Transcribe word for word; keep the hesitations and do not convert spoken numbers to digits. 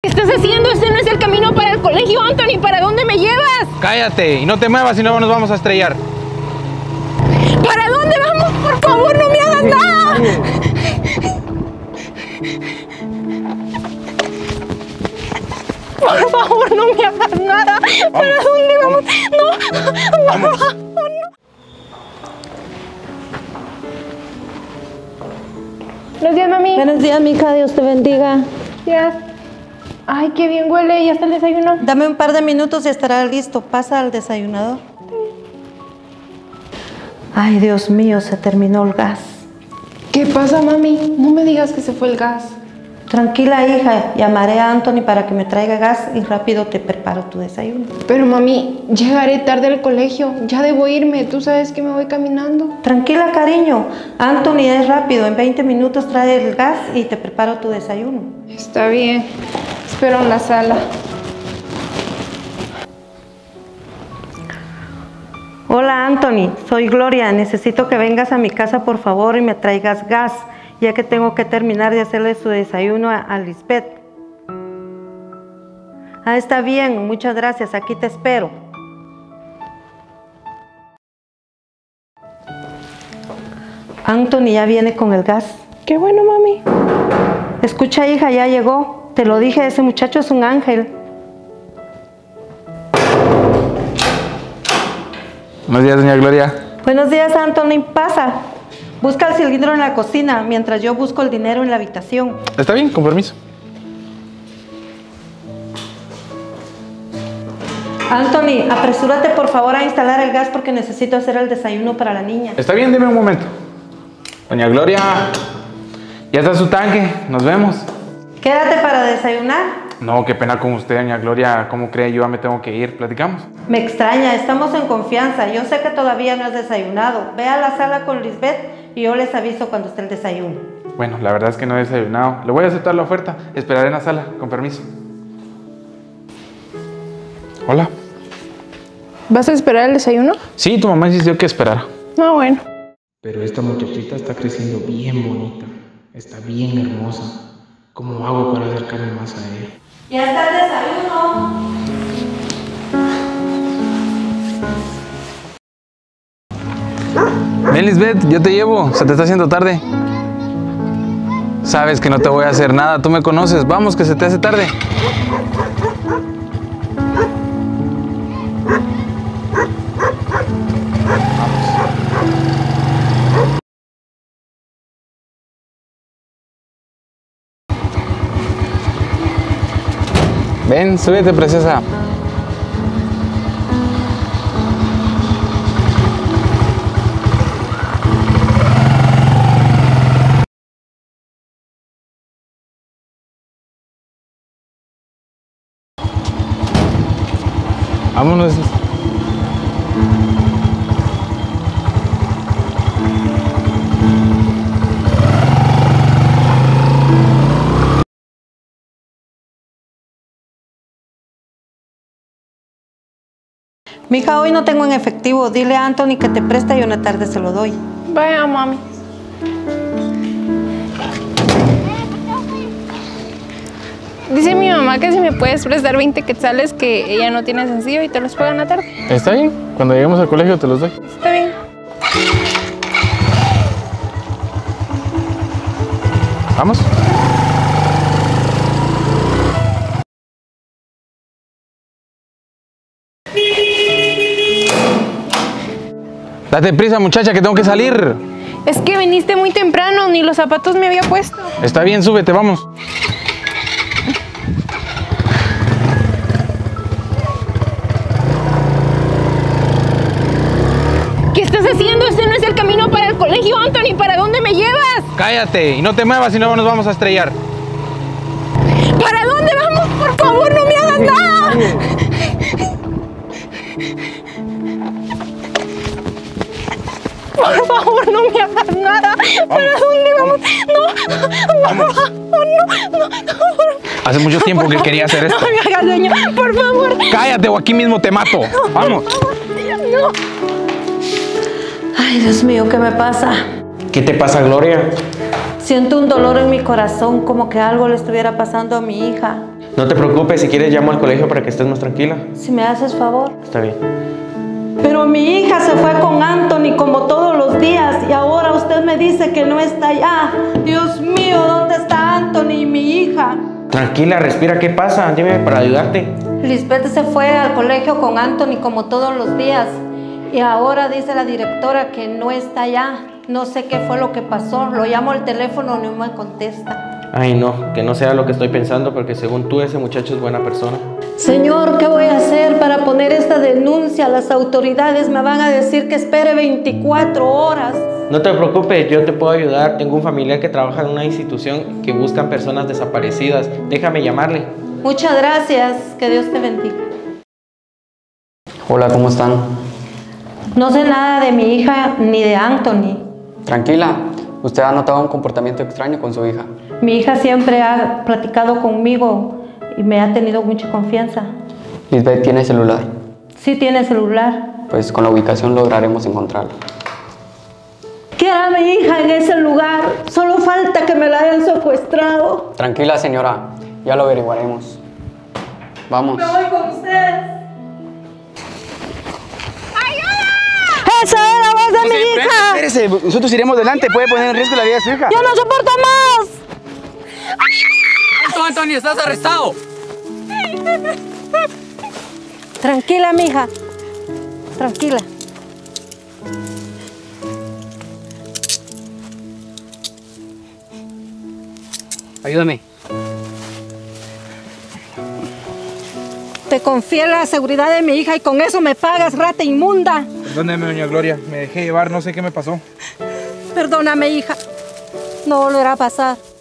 estás haciendo? Este no es el camino para el colegio, Anthony. ¿Para dónde me llevas? Cállate y no te muevas, si no nos vamos a estrellar. ¿Para dónde vamos? Por favor, no me hagas nada. Por favor, no me hagas nada. ¿Para dónde vamos? No, vamos. No. Buenos días, mami. Buenos días, mija. Dios te bendiga. Gracias. Ay, qué bien huele. ¿Ya está el desayuno? Dame un par de minutos y estará listo. Pasa al desayunador. Ay, Dios mío, se terminó el gas. ¿Qué pasa, mami? No me digas que se fue el gas. Tranquila, hija. Llamaré a Anthony para que me traiga gas y rápido te preparo tu desayuno. Pero, mami, llegaré tarde al colegio. Ya debo irme. Tú sabes que me voy caminando. Tranquila, cariño. Anthony es rápido. En veinte minutos trae el gas y te preparo tu desayuno. Está bien. Espero en la sala. Hola, Anthony. Soy Gloria. Necesito que vengas a mi casa, por favor, y me traigas gas, ya que tengo que terminar de hacerle su desayuno a, a Lisbeth. Ah, está bien. Muchas gracias. Aquí te espero. Anthony ya viene con el gas. Qué bueno, mami. Escucha, hija, ya llegó. Te lo dije, ese muchacho es un ángel. Buenos días, doña Gloria. Buenos días, Anthony. Pasa. Busca el cilindro en la cocina, mientras yo busco el dinero en la habitación. Está bien, con permiso. Anthony, apresúrate por favor a instalar el gas porque necesito hacer el desayuno para la niña. Está bien, deme un momento. Doña Gloria, ya está su tanque. Nos vemos. Quédate para desayunar. No, qué pena con usted, doña Gloria. ¿Cómo cree? Yo ya me tengo que ir. ¿Platicamos? Me extraña, estamos en confianza. Yo sé que todavía no has desayunado. Ve a la sala con Lisbeth y yo les aviso cuando esté el desayuno. Bueno, la verdad es que no he desayunado. Le voy a aceptar la oferta. Esperaré en la sala, con permiso. Hola. ¿Vas a esperar el desayuno? Sí, tu mamá insistió que esperara. No, bueno. Pero esta muchachita está creciendo bien bonita. Está bien hermosa. ¿Cómo hago para acercarme más a ella? ¡Ya está el desayuno! Ven, Lisbeth, yo te llevo. Se te está haciendo tarde. Sabes que no te voy a hacer nada. Tú me conoces. Vamos, que se te hace tarde. Ven, súbete, preciosa. Vámonos. Mija, hoy no tengo en efectivo. Dile a Anthony que te presta y una tarde se lo doy. Vaya, mami. Dice mi mamá que si me puedes prestar veinte quetzales que ella no tiene sencillo y te los paga en la tarde. Está bien. Cuando lleguemos al colegio te los doy. Está bien. Vamos. Date prisa, muchacha, que tengo que salir. Es que viniste muy temprano, ni los zapatos me había puesto. Está bien, súbete, vamos. ¿Qué estás haciendo? Este no es el camino para el colegio, Anthony. ¿Para dónde me llevas? Cállate y no te muevas, si no nos vamos a estrellar. ¿Para dónde vamos? Por favor, no me hagas nada. Por favor, no me hagas nada. ¿Para dónde vamos? No, Vamos. no, no, no, no. Hace mucho tiempo que quería hacer esto. No me hagas daño, por favor. Cállate o aquí mismo te mato. Vamos. No. Ay, Dios mío, ¿qué me pasa? ¿Qué te pasa, Gloria? Siento un dolor en mi corazón, como que algo le estuviera pasando a mi hija. No te preocupes, si quieres llamo al colegio para que estés más tranquila. Si me haces favor. Está bien. Pero mi hija se fue con Anthony como todos los días y ahora usted me dice que no está allá. Dios mío, ¿dónde está Anthony y mi hija? Tranquila, respira, ¿qué pasa? Dime para ayudarte. Lisbeth se fue al colegio con Anthony como todos los días y ahora dice la directora que no está allá. No sé qué fue lo que pasó. Lo llamo al teléfono y no me contesta. Ay, no, que no sea lo que estoy pensando, porque según tú ese muchacho es buena persona. Señor, ¿qué voy a hacer para poner esta denuncia? Las autoridades me van a decir que espere veinticuatro horas. No te preocupes, yo te puedo ayudar. Tengo un familiar que trabaja en una institución que buscan personas desaparecidas. Déjame llamarle. Muchas gracias. Que Dios te bendiga. Hola, ¿cómo están? No sé nada de mi hija ni de Anthony. Tranquila, usted ha notado un comportamiento extraño con su hija. Mi hija siempre ha platicado conmigo y me ha tenido mucha confianza. Lisbeth tiene celular. Sí tiene celular. Pues con la ubicación lograremos encontrarla. ¿Qué hará mi hija en ese lugar? Solo falta que me la hayan secuestrado. Tranquila, señora, ya lo averiguaremos. Vamos. Me voy con usted. ¡Esa es la voz de No mi se, hija! Espérese, nosotros iremos delante, puede poner en riesgo la vida de su hija. ¡Yo no soporto más! ¡Alto, Anthony! ¡Estás arrestado! Tranquila, mija. Tranquila. Ayúdame. Te confié la seguridad de mi hija y con eso me pagas, rata inmunda. Perdóneme, doña Gloria, me dejé llevar, no sé qué me pasó. Perdóname, hija. No volverá a pasar.